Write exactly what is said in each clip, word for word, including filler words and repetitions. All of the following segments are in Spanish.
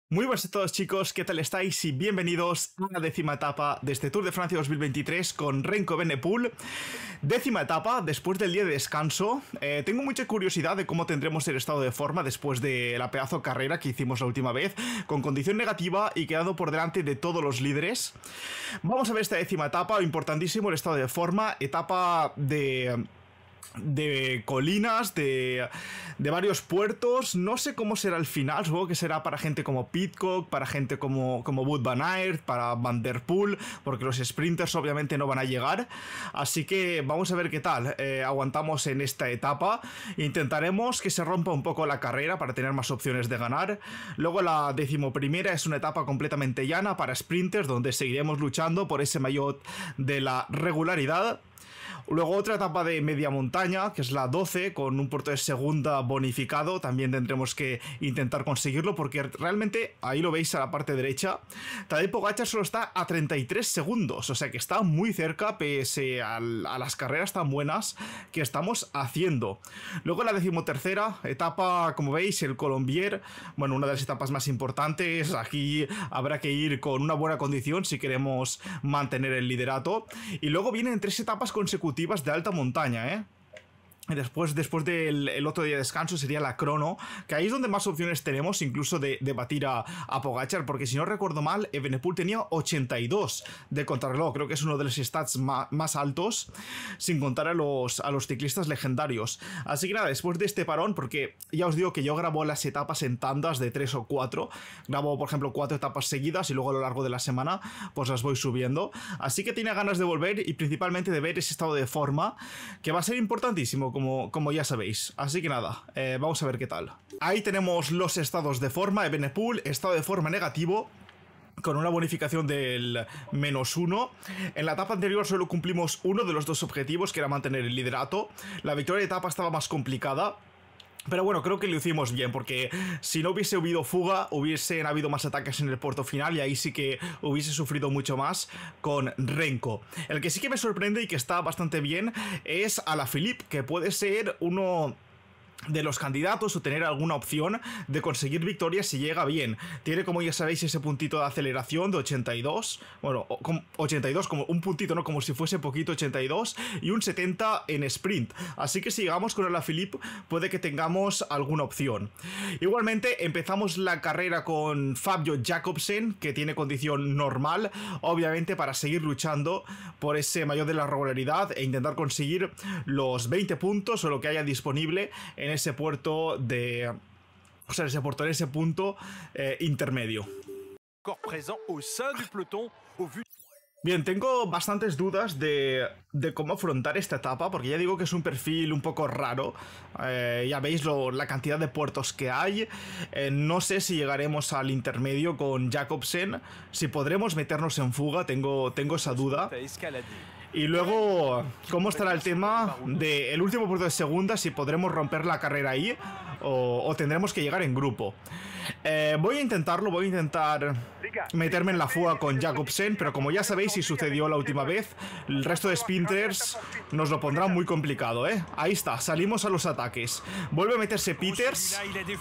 Muy buenas a todos, chicos, ¿qué tal estáis? Y bienvenidos a la décima etapa de este Tour de Francia dos mil veintitrés con Renko Evenepoel. Décima etapa, después del día de descanso. eh, Tengo mucha curiosidad de cómo tendremos el estado de forma después de la pedazo carrera que hicimos la última vez, con condición negativa y quedando por delante de todos los líderes. Vamos a ver esta décima etapa, importantísimo el estado de forma, etapa de... de colinas, de, de varios puertos. No sé cómo será el final, supongo que será para gente como Pidcock, para gente como, como Wout van Aert, para Van der Poel, porque los sprinters obviamente no van a llegar. Así que vamos a ver qué tal eh, aguantamos en esta etapa. Intentaremos que se rompa un poco la carrera para tener más opciones de ganar. Luego la decimoprimera es una etapa completamente llana para sprinters, donde seguiremos luchando por ese maillot de la regularidad. Luego otra etapa de media montaña, que es la doce, con un puerto de segunda bonificado. También tendremos que intentar conseguirlo, porque realmente, ahí lo veis a la parte derecha, Tadej Pogačar solo está a treinta y tres segundos, o sea que está muy cerca, pese a, a las carreras tan buenas que estamos haciendo. Luego la decimotercera etapa, como veis, el Colombier, bueno, una de las etapas más importantes. Aquí habrá que ir con una buena condición si queremos mantener el liderato. Y luego vienen tres etapas consecutivas de alta montaña, ¿eh? Después, después del el otro día de descanso sería la crono, que ahí es donde más opciones tenemos incluso de, de batir a, a Pogačar, porque si no recuerdo mal, Evenepoel tenía ochenta y dos de contrarreloj. Creo que es uno de los stats ma, más altos, sin contar a los, a los ciclistas legendarios. Así que nada, después de este parón, porque ya os digo que yo grabo las etapas en tandas de tres o cuatro, grabo por ejemplo cuatro etapas seguidas y luego a lo largo de la semana pues las voy subiendo. Así que tenía ganas de volver y principalmente de ver ese estado de forma, que va a ser importantísimo, Como, como ya sabéis. Así que nada, eh, vamos a ver qué tal. Ahí tenemos los estados de forma. Evenepoel, estado de forma negativo, con una bonificación del menos uno. En la etapa anterior solo cumplimos uno de los dos objetivos, que era mantener el liderato. La victoria de etapa estaba más complicada, pero bueno, creo que lo hicimos bien, porque si no hubiese habido fuga, hubiesen habido más ataques en el puerto final y ahí sí que hubiese sufrido mucho más con Renko. El que sí que me sorprende y que está bastante bien es Alaphilippe, que puede ser uno de los candidatos o tener alguna opción de conseguir victorias si llega bien. Tiene, como ya sabéis, ese puntito de aceleración de ochenta y dos. Bueno, ochenta y dos como un puntito, ¿no? Como si fuese poquito, ochenta y dos. Y un setenta en sprint. Así que si llegamos con Alaphilippe, puede que tengamos alguna opción. Igualmente, empezamos la carrera con Fabio Jakobsen, que tiene condición normal, obviamente para seguir luchando por ese maillot de la regularidad e intentar conseguir los veinte puntos o lo que haya disponible en ese puerto de... O sea, ese puerto, en ese punto eh, intermedio. Bien, tengo bastantes dudas de, de cómo afrontar esta etapa, porque ya digo que es un perfil un poco raro. Eh, ya veis lo, la cantidad de puertos que hay. Eh, no sé si llegaremos al intermedio con Jakobsen, si podremos meternos en fuga, tengo, tengo esa duda. Y luego, ¿cómo estará el tema del último puerto de segunda? Si podremos romper la carrera ahí o, o tendremos que llegar en grupo. Eh, voy a intentarlo, voy a intentar meterme en la fuga con Jakobsen, pero como ya sabéis, si sucedió la última vez, el resto de sprinters nos lo pondrán muy complicado, ¿eh? Ahí está, salimos a los ataques. Vuelve a meterse Peters,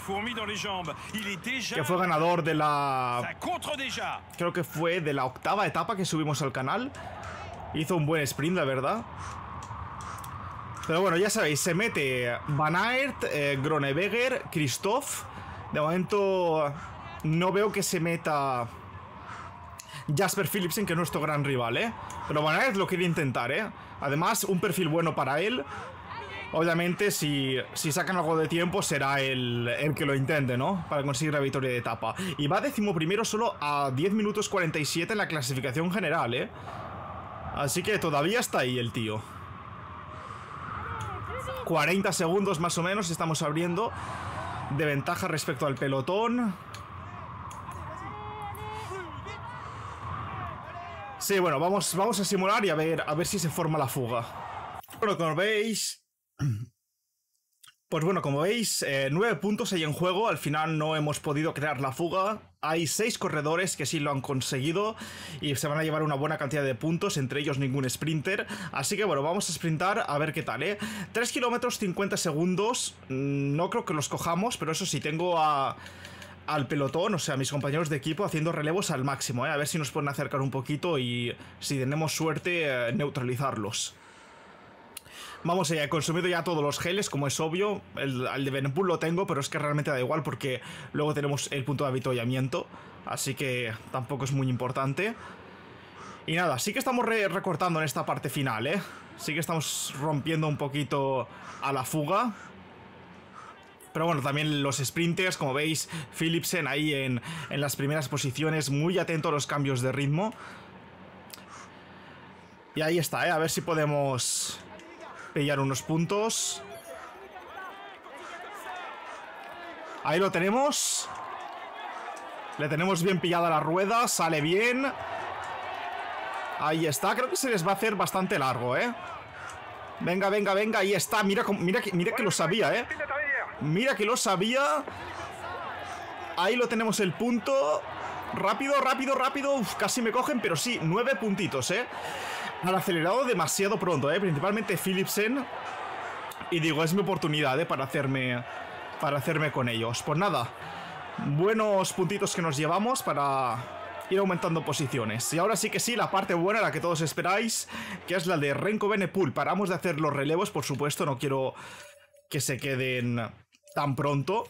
que fue ganador de la... Creo que fue de la octava etapa que subimos al canal. Hizo un buen sprint, la verdad. Pero bueno, ya sabéis, se mete Van Aert, eh, Groenewegen, Christophe. De momento no veo que se meta Jasper Philipsen, que es nuestro gran rival, ¿eh? Pero Van Aert lo quería intentar, ¿eh? Además, un perfil bueno para él. Obviamente, si, si sacan algo de tiempo, será el, el que lo intente, ¿no? Para conseguir la victoria de etapa. Y va decimoprimero solo a diez minutos cuarenta y siete en la clasificación general, ¿eh? Así que todavía está ahí el tío. cuarenta segundos más o menos estamos abriendo de ventaja respecto al pelotón. Sí, bueno, vamos, vamos a simular y a ver, a ver si se forma la fuga. Bueno, como veis... Pues bueno, como veis, eh, nueve puntos hay en juego. Al final no hemos podido crear la fuga. Hay seis corredores que sí lo han conseguido y se van a llevar una buena cantidad de puntos, entre ellos ningún sprinter. Así que bueno, vamos a sprintar a ver qué tal, ¿eh? tres kilómetros cincuenta segundos. No creo que los cojamos, pero eso sí, tengo a... al pelotón, o sea, a mis compañeros de equipo haciendo relevos al máximo, ¿eh? A ver si nos pueden acercar un poquito y, si tenemos suerte, eh, neutralizarlos. Vamos allá, he consumido ya todos los geles, como es obvio. El, el de Evenepoel lo tengo, pero es que realmente da igual porque luego tenemos el punto de avituallamiento, así que tampoco es muy importante. Y nada, sí que estamos re recortando en esta parte final, ¿eh? Sí que estamos rompiendo un poquito a la fuga. Pero bueno, también los sprinters, como veis, Philipsen ahí en, en las primeras posiciones, muy atento a los cambios de ritmo. Y ahí está, ¿eh? A ver si podemos pillar unos puntos. Ahí lo tenemos. Le tenemos bien pillada la rueda, sale bien. Ahí está, creo que se les va a hacer bastante largo, ¿eh? Venga, venga, venga, ahí está. Mira, mira, mira que lo sabía, ¿eh? Mira que lo sabía. Ahí lo tenemos el punto. Rápido, rápido, rápido. Uf, casi me cogen, pero sí, nueve puntitos, ¿eh? Han acelerado demasiado pronto, ¿eh? Principalmente Philipsen. Y digo, es mi oportunidad, ¿eh? Para hacerme, para hacerme con ellos. Pues nada, buenos puntitos que nos llevamos para ir aumentando posiciones. Y ahora sí que sí, la parte buena, la que todos esperáis, que es la de Renko Evenepoel. Paramos de hacer los relevos, por supuesto, no quiero que se queden tan pronto.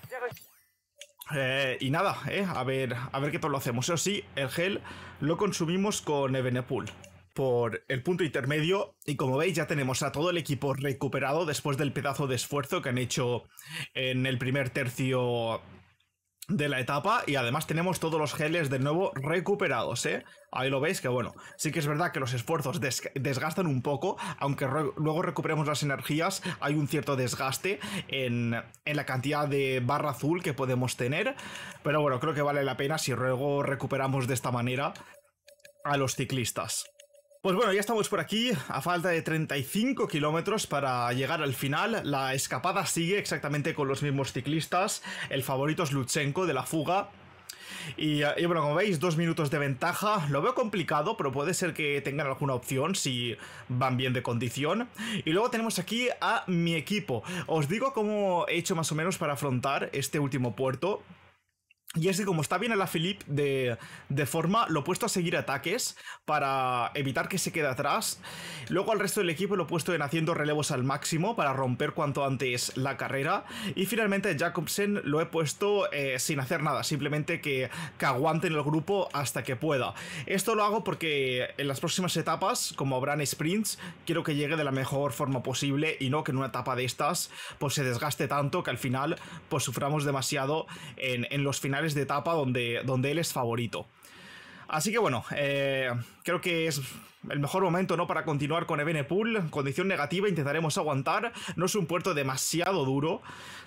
Eh, y nada, eh, a ver, a ver qué tal lo hacemos. Eso sí, el gel lo consumimos con Evenepoel por el punto intermedio. Y como veis, ya tenemos a todo el equipo recuperado después del pedazo de esfuerzo que han hecho en el primer tercio de la etapa, y además tenemos todos los geles de nuevo recuperados, ¿eh? Ahí lo veis que bueno, sí que es verdad que los esfuerzos des desgastan un poco, aunque re luego recuperemos las energías, hay un cierto desgaste en, en la cantidad de barra azul que podemos tener, pero bueno, creo que vale la pena si luego recuperamos de esta manera a los ciclistas. Pues bueno, ya estamos por aquí, a falta de treinta y cinco kilómetros para llegar al final. La escapada sigue exactamente con los mismos ciclistas. El favorito es Lutsenko de la fuga. Y, y bueno, como veis, dos minutos de ventaja. Lo veo complicado, pero puede ser que tengan alguna opción si van bien de condición. Y luego tenemos aquí a mi equipo. Os digo cómo he hecho más o menos para afrontar este último puerto. Y es que como está bien a la Philippe de, de forma, lo he puesto a seguir ataques para evitar que se quede atrás. Luego al resto del equipo lo he puesto en haciendo relevos al máximo para romper cuanto antes la carrera. Y finalmente Jacobsen lo he puesto eh, sin hacer nada, simplemente que, que aguanten el grupo hasta que pueda. Esto lo hago porque en las próximas etapas, como habrán sprints, quiero que llegue de la mejor forma posible y no que en una etapa de estas pues se desgaste tanto que al final pues suframos demasiado en, en los finales de etapa donde, donde él es favorito. Así que bueno, eh, creo que es el mejor momento, ¿no?, para continuar con Evenepoel. Condición negativa, intentaremos aguantar. No es un puerto demasiado duro.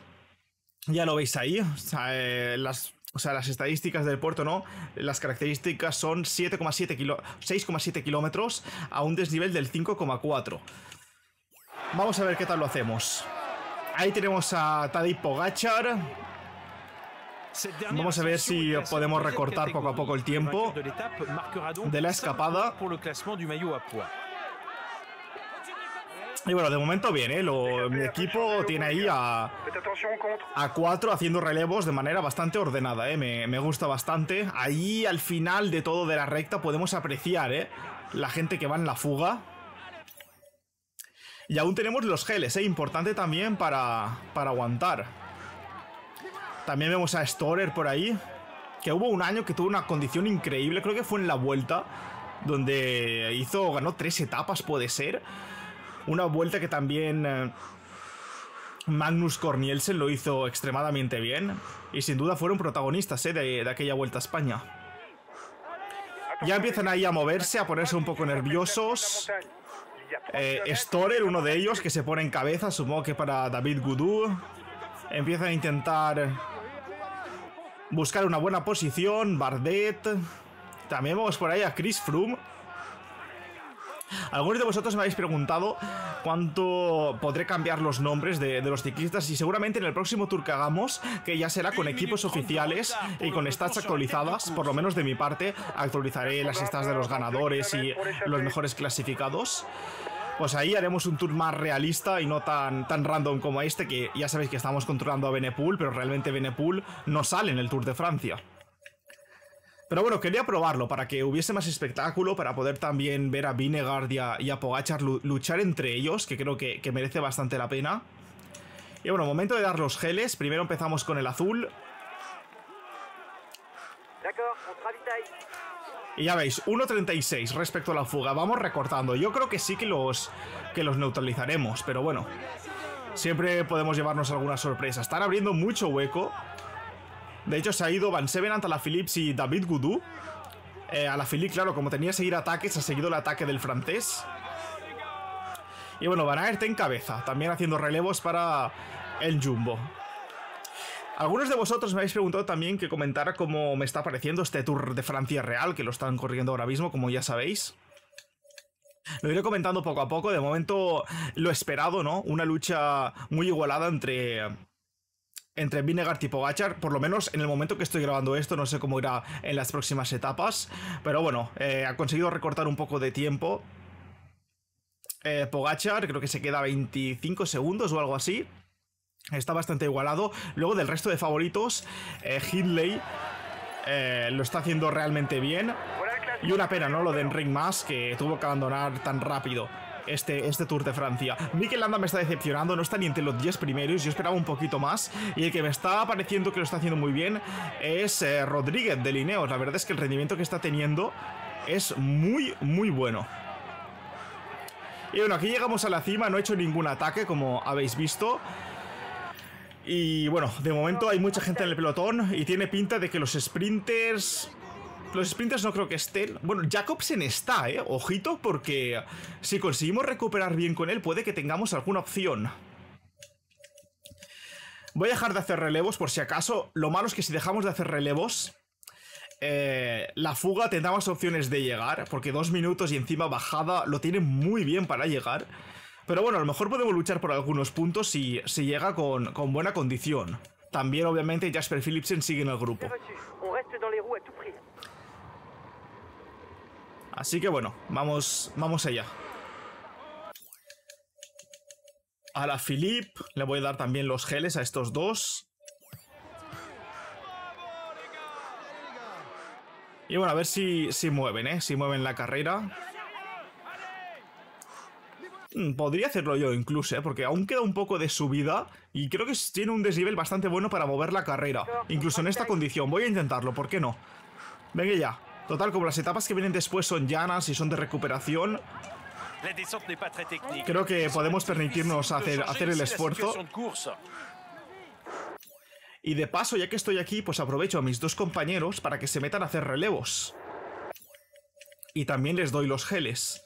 Ya lo veis ahí. O sea, eh, las, o sea, las estadísticas del puerto, ¿no? Las características son siete coma siete kilo, seis coma siete kilómetros a un desnivel del cinco coma cuatro. Vamos a ver qué tal lo hacemos. Ahí tenemos a Tadej Pogačar. Vamos a ver si podemos recortar poco a poco el tiempo de la escapada. Y bueno, de momento bien, ¿eh? Lo, mi equipo tiene ahí a, a cuatro haciendo relevos de manera bastante ordenada, ¿eh? Me, me gusta bastante. Ahí al final de todo de la recta podemos apreciar, ¿eh?, la gente que va en la fuga. Y aún tenemos los geles, ¿eh? Importante también para, para aguantar. También vemos a Storer por ahí, que hubo un año que tuvo una condición increíble, creo que fue en la Vuelta, donde hizo, ganó tres etapas, puede ser. Una vuelta que también eh, Magnus Cornielsen lo hizo extremadamente bien, y sin duda fueron protagonistas eh, de, de aquella Vuelta a España. Ya empiezan ahí a moverse, a ponerse un poco nerviosos. Eh, Storer, uno de ellos, que se pone en cabeza, supongo que para David Gaudu. Empiezan a intentar buscar una buena posición. Bardet. También vemos por ahí a Chris Froome. Algunos de vosotros me habéis preguntado cuánto podré cambiar los nombres de, de los ciclistas, y seguramente en el próximo tour que hagamos, que ya será con equipos oficiales y con stats actualizadas, por lo menos de mi parte, actualizaré las stats de los ganadores y los mejores clasificados. pues ahí haremos un tour más realista y no tan, tan random como este, que ya sabéis que estamos controlando a Benepool, pero realmente Benepool no sale en el Tour de Francia. Pero bueno, quería probarlo para que hubiese más espectáculo, para poder también ver a Vingegaard y a, y a Pogačar luchar entre ellos, que creo que, que merece bastante la pena. Y bueno, momento de dar los geles. Primero empezamos con el azul. Y ya veis, uno treinta y seis respecto a la fuga. Vamos recortando. Yo creo que sí que los, que los neutralizaremos, pero bueno, siempre podemos llevarnos alguna sorpresa. Están abriendo mucho hueco. De hecho, se ha ido Van Sevenant, Alaphilippe y David Gaudu. Eh, Alaphilippe, claro, como tenía que seguir ataques, ha seguido el ataque del francés. Y bueno, Van Aert en cabeza, también haciendo relevos para el Jumbo. Algunos de vosotros me habéis preguntado también que comentara cómo me está pareciendo este Tour de Francia real, que lo están corriendo ahora mismo, como ya sabéis. Lo iré comentando poco a poco. De momento, lo esperado, ¿no? Una lucha muy igualada entre... entre Vingegaard y Pogačar, por lo menos en el momento que estoy grabando esto. No sé cómo irá en las próximas etapas, pero bueno, eh, ha conseguido recortar un poco de tiempo. eh, Pogačar creo que se queda veinticinco segundos o algo así. Está bastante igualado. Luego del resto de favoritos, eh, Hindley eh, lo está haciendo realmente bien. Y una pena, ¿no? Lo de Enric Mas, que tuvo que abandonar tan rápido Este, este Tour de Francia. Mikel Landa me está decepcionando, no está ni entre los diez primeros. Yo esperaba un poquito más. Y el que me está pareciendo que lo está haciendo muy bien es eh, Rodríguez de Ineos. La verdad es que el rendimiento que está teniendo es muy, muy bueno. Y bueno, aquí llegamos a la cima. No he hecho ningún ataque, como habéis visto. Y bueno, de momento hay mucha gente en el pelotón y tiene pinta de que los sprinters... Los sprinters no creo que estén... Bueno, Jacobsen está, ¿eh? Ojito, porque si conseguimos recuperar bien con él, puede que tengamos alguna opción. Voy a dejar de hacer relevos por si acaso. Lo malo es que si dejamos de hacer relevos, eh, la fuga tendrá más opciones de llegar, porque dos minutos y encima bajada lo tiene muy bien para llegar. Pero bueno, a lo mejor podemos luchar por algunos puntos si, si llega con, con buena condición. También, obviamente, Jasper Philipsen sigue en el grupo. Así que bueno, vamos, vamos allá. A Alaphilippe le voy a dar también los geles a estos dos. Y bueno, a ver si, si mueven, ¿eh? Si mueven la carrera. Podría hacerlo yo incluso, ¿eh? Porque aún queda un poco de subida y creo que tiene un desnivel bastante bueno para mover la carrera. Incluso en esta condición. Voy a intentarlo, ¿por qué no? Venga ya. Total, como las etapas que vienen después son llanas y son de recuperación, creo que podemos permitirnos hacer, hacer el esfuerzo. Y de paso, ya que estoy aquí, pues aprovecho a mis dos compañeros para que se metan a hacer relevos. Y también les doy los geles.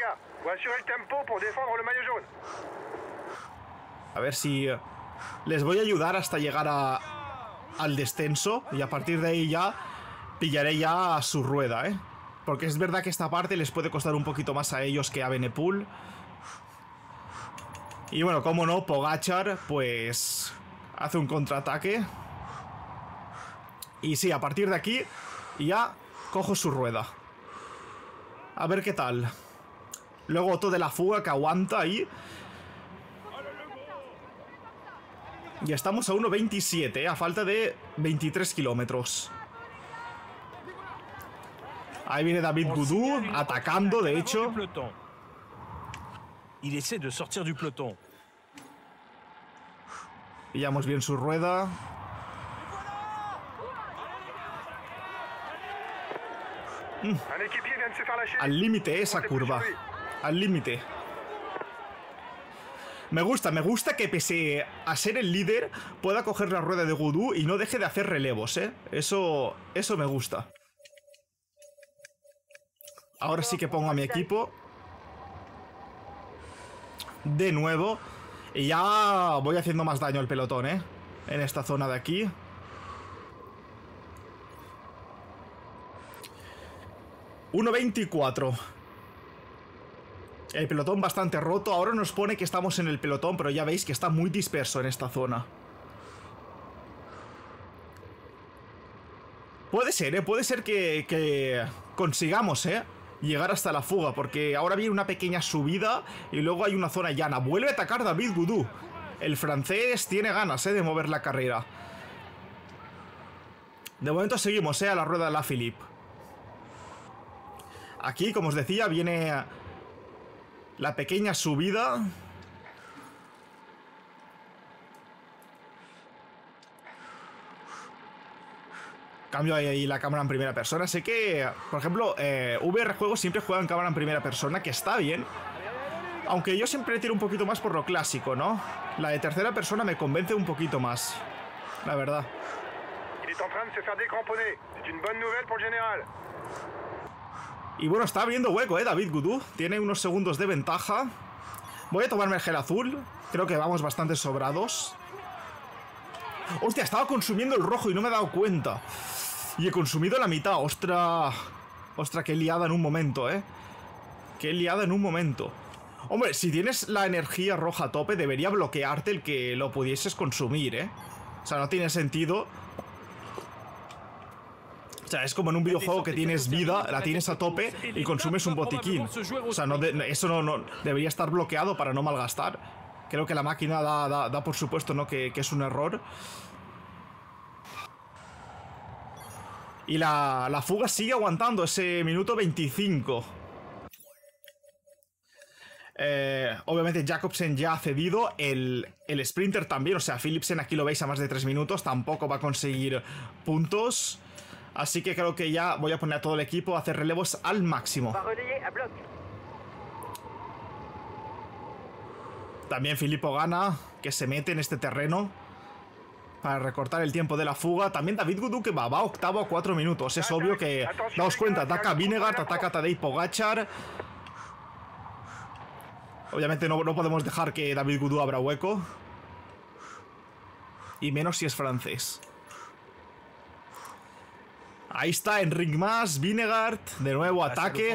A ver si les voy a ayudar hasta llegar a, al descenso. Y a partir de ahí ya pillaré ya a su rueda, ¿eh? Porque es verdad que esta parte les puede costar un poquito más a ellos que a Benepool. Y bueno, como no, Pogačar pues hace un contraataque. Y sí, a partir de aquí ya cojo su rueda. A ver qué tal. Luego Otto de la fuga que aguanta ahí. Y estamos a uno veintisiete, ¿eh? A falta de veintitrés kilómetros. Ahí viene David Gaudu atacando, de hecho. Pillamos bien su rueda. Mm. Al límite esa curva. Al límite. Me gusta, me gusta que pese a ser el líder pueda coger la rueda de Gaudu y no deje de hacer relevos, ¿eh? Eso, eso me gusta. Ahora sí que pongo a mi equipo de nuevo. Y ya voy haciendo más daño al pelotón, ¿eh? En esta zona de aquí. uno veinticuatro. El pelotón bastante roto. Ahora nos pone que estamos en el pelotón, pero ya veis que está muy disperso en esta zona. Puede ser, ¿eh? Puede ser que, que consigamos, ¿eh? llegar hasta la fuga, porque ahora viene una pequeña subida y luego hay una zona llana. Vuelve a atacar David Gaudu. El francés tiene ganas, eh, de mover la carrera. De momento seguimos, eh, a la rueda de la Philippe. Aquí, como os decía, viene la pequeña subida. Cambio ahí la cámara en primera persona. Sé que, por ejemplo, eh, V R Juegos siempre juega en cámara en primera persona, que está bien. Aunque yo siempre tiro un poquito más por lo clásico, ¿no? La de tercera persona me convence un poquito más, la verdad. Y bueno, está abriendo hueco, ¿eh? David Gaudu tiene unos segundos de ventaja. Voy a tomarme el gel azul. Creo que vamos bastante sobrados. Hostia, estaba consumiendo el rojo y no me he dado cuenta. Y he consumido la mitad. Ostras. Ostras, qué liada en un momento, ¿eh? Qué liada en un momento. Hombre, si tienes la energía roja a tope, debería bloquearte el que lo pudieses consumir, ¿eh? O sea, no tiene sentido. O sea, es como en un videojuego que tienes vida, la tienes a tope y consumes un botiquín. O sea, no de, eso no, no debería estar bloqueado para no malgastar. Creo que la máquina da, da, da por supuesto, ¿no? Que, que es un error. Y la, la fuga sigue aguantando ese minuto veinticinco. Eh, obviamente Jacobsen ya ha cedido. El, el sprinter también. O sea, Philipsen aquí lo veis a más de tres minutos. Tampoco va a conseguir puntos. Así que creo que ya voy a poner a todo el equipo a hacer relevos al máximo. También Filippo Ganna, que se mete en este terreno para recortar el tiempo de la fuga. También David Gaudu, que va, va octavo a cuatro minutos. Es obvio que, daos cuenta, ataca Vingegaard, ataca Tadej Pogačar. Obviamente no, no podemos dejar que David Gaudu abra hueco. Y menos si es francés. Ahí está Enric Mas, Vingegaard, de nuevo ataque.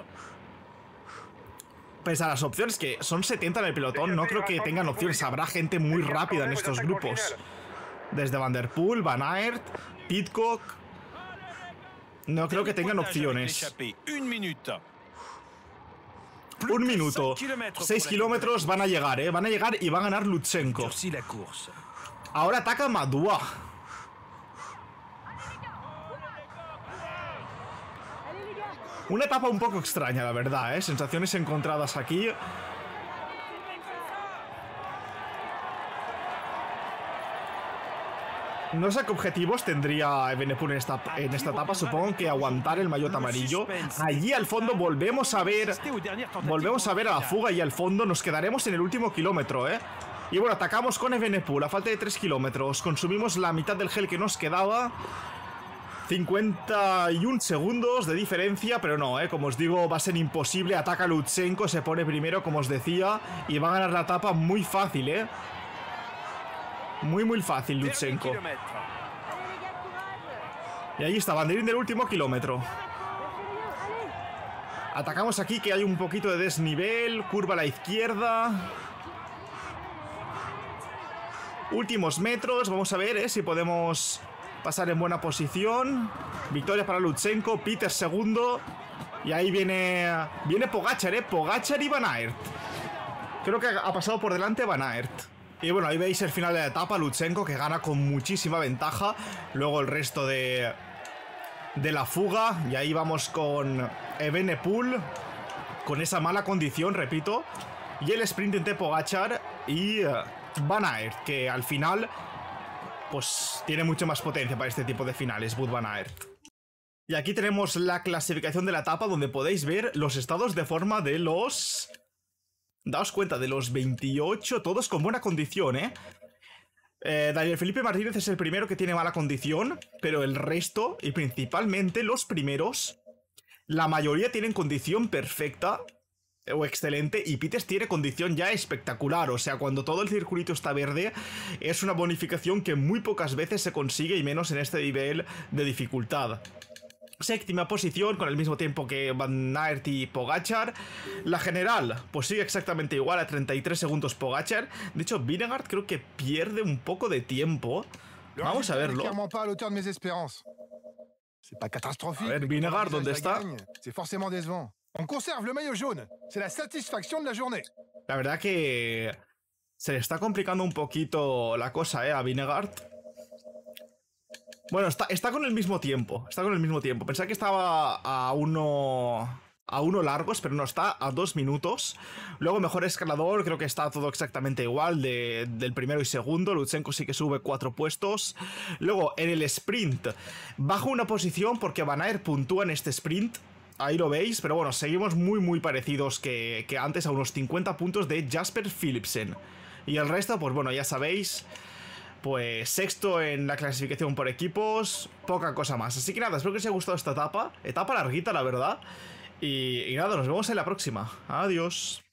Pese a las opciones, que son setenta en el pelotón, no creo que tengan opciones. Habrá gente muy rápida en estos grupos. Desde Van der Poel, Van Aert, Pidcock. No creo que tengan opciones. Un minuto. Seis kilómetros van a llegar, ¿eh? Van a llegar y va a ganar Lutsenko. Ahora ataca Madua. Una etapa un poco extraña, la verdad, ¿eh? Sensaciones encontradas aquí. No sé qué objetivos tendría Evenepoel en esta, en esta etapa. Supongo que aguantar el maillot amarillo. Allí al fondo volvemos a ver... Volvemos a ver a la fuga y al fondo nos quedaremos en el último kilómetro, ¿eh? Y bueno, atacamos con Evenepoel a falta de tres kilómetros. Consumimos la mitad del gel que nos quedaba. cincuenta y un segundos de diferencia, pero no, ¿eh? Como os digo, va a ser imposible. Ataca Lutsenko, se pone primero, como os decía, y va a ganar la etapa muy fácil, ¿eh? Muy, muy fácil, Lutsenko. Y ahí está, banderín del último kilómetro. Atacamos aquí, que hay un poquito de desnivel. Curva a la izquierda. Últimos metros, vamos a ver, ¿eh? Si podemos... pasar en buena posición. Victoria para Lutsenko. Peter segundo. Y ahí viene... Viene Pogačar, ¿eh? Pogačar y Van Aert. Creo que ha pasado por delante Van Aert. Y bueno, ahí veis el final de la etapa. Lutsenko, que gana con muchísima ventaja. Luego el resto de... de la fuga. Y ahí vamos con Evenepoel. Con esa mala condición, repito. Y el sprint de Pogačar. Y uh, Van Aert, que al final... pues tiene mucho más potencia para este tipo de finales, Wout van Aert. Y aquí tenemos la clasificación de la etapa, donde podéis ver los estados de forma de los... Daos cuenta, de los veintiocho, todos con buena condición, ¿eh? eh Daniel Felipe Martínez es el primero que tiene mala condición, pero el resto, y principalmente los primeros, la mayoría tienen condición perfecta o excelente, y Peters tiene condición ya espectacular. O sea, cuando todo el circulito está verde, es una bonificación que muy pocas veces se consigue, y menos en este nivel de dificultad. Séptima posición, con el mismo tiempo que Van Aert y Pogačar. La general, pues sigue exactamente igual, a treinta y tres segundos Pogačar. De hecho, Vingegaard creo que pierde un poco de tiempo. Vamos a verlo. A ver, Vingegaard, ¿dónde está? On conserve le maillot jaune. C'est la satisfaction de la journée. La verdad que se le está complicando un poquito la cosa, ¿eh? A Vingegaard. Bueno, está, está con el mismo tiempo. Está con el mismo tiempo. Pensaba que estaba a uno... A uno largos, pero no, está a dos minutos. Luego mejor escalador, creo que está todo exactamente igual de, del primero y segundo. Lutsenko sí que sube cuatro puestos. Luego en el sprint bajo una posición porque Van Aert puntúa en este sprint. Ahí lo veis, pero bueno, seguimos muy muy parecidos que, que antes, a unos cincuenta puntos de Jasper Philipsen. Y el resto, pues bueno, ya sabéis, pues sexto en la clasificación por equipos, poca cosa más. Así que nada, espero que os haya gustado esta etapa. Etapa larguita, la verdad. Y, y nada, nos vemos en la próxima. Adiós.